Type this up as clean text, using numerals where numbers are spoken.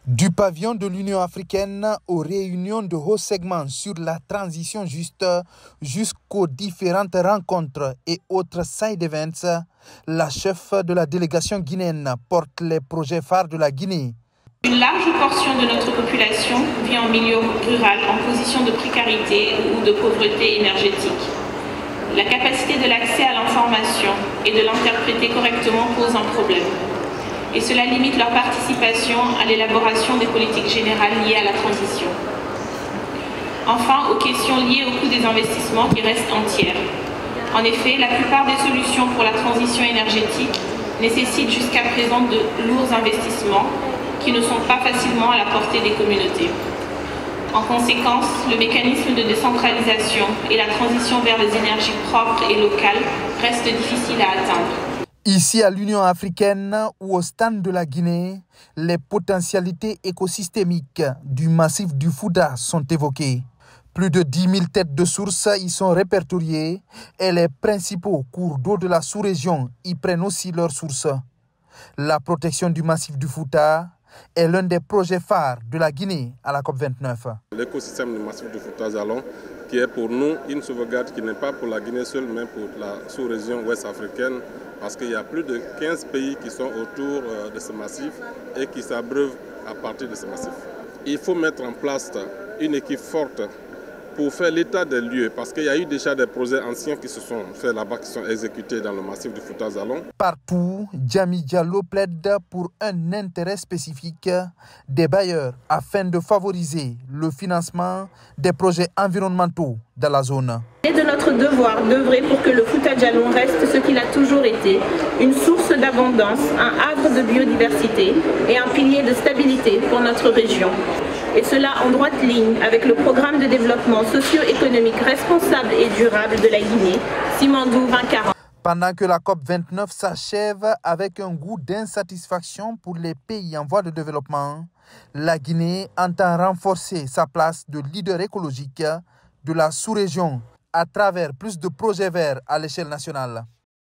Du pavillon de l'Union africaine aux réunions de haut segment sur la transition juste jusqu'aux différentes rencontres et autres side events, la chef de la délégation guinéenne porte les projets phares de la Guinée. Une large portion de notre population vit en milieu rural en position de précarité ou de pauvreté énergétique. La capacité de l'accès à l'information et de l'interpréter correctement pose un problème. Et cela limite leur participation à l'élaboration des politiques générales liées à la transition. Enfin, aux questions liées au coût des investissements qui restent entières. En effet, la plupart des solutions pour la transition énergétique nécessitent jusqu'à présent de lourds investissements qui ne sont pas facilement à la portée des communautés. En conséquence, le mécanisme de décentralisation et la transition vers les énergies propres et locales restent difficiles à atteindre. Ici à l'Union africaine ou au stand de la Guinée, les potentialités écosystémiques du massif du Fouta sont évoquées. Plus de 10 000 têtes de sources y sont répertoriées et les principaux cours d'eau de la sous-région y prennent aussi leurs sources. La protection du massif du Fouta est l'un des projets phares de la Guinée à la COP29. L'écosystème du massif du Fouta-Jalon, qui est pour nous une sauvegarde qui n'est pas pour la Guinée seule, mais pour la sous-région ouest africaine, parce qu'il y a plus de 15 pays qui sont autour de ce massif et qui s'abreuvent à partir de ce massif. Il faut mettre en place une équipe forte pour faire l'état des lieux, parce qu'il y a eu déjà des projets anciens qui se sont faits là-bas, qui sont exécutés dans le massif du Fouta-Jalon. Partout, Djami Diallo plaide pour un intérêt spécifique des bailleurs afin de favoriser le financement des projets environnementaux dans la zone. Il est de notre devoir d'œuvrer pour que le Fouta-Jalon reste ce qu'il a toujours été, une source d'abondance, un havre de biodiversité et un pilier de stabilité pour notre région. Et cela en droite ligne avec le programme de développement socio-économique responsable et durable de la Guinée, Simandou 2040. Pendant que la COP29 s'achève avec un goût d'insatisfaction pour les pays en voie de développement, la Guinée entend renforcer sa place de leader écologique de la sous-région à travers plus de projets verts à l'échelle nationale.